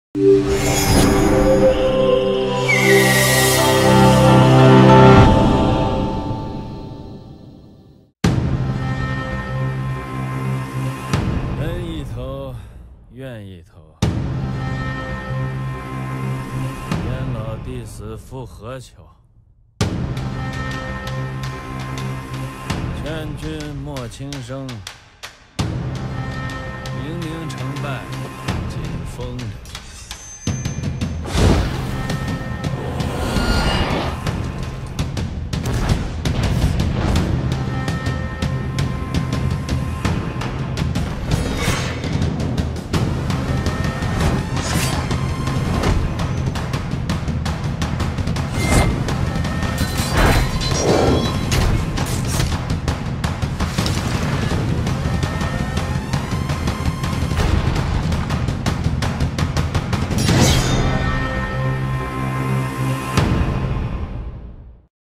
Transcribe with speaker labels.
Speaker 1: 人一头，怨一头。燕老弟死复何求？劝君莫轻生。明明成败，尽风流。